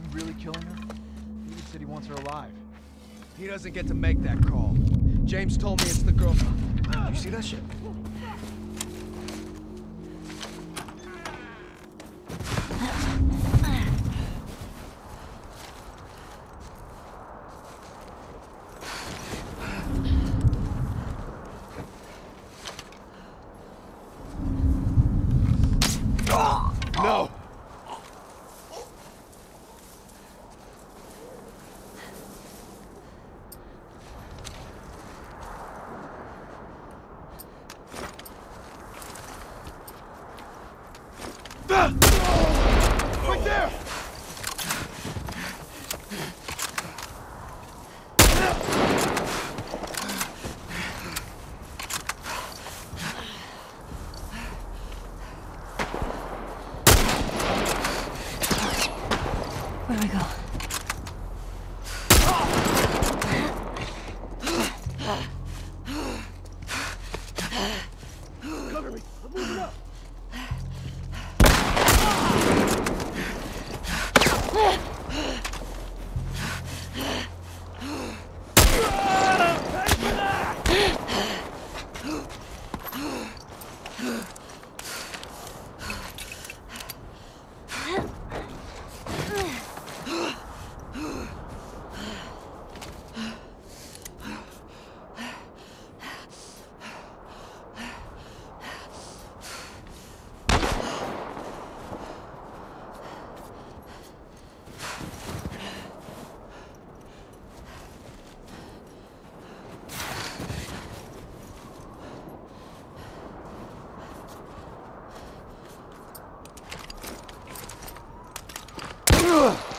really killing her? David said he wants her alive. He doesn't get to make that call. James told me it's the girl. You see that shit? No! Right there! Where do I go? Cover me! I'm moving up! Ugh!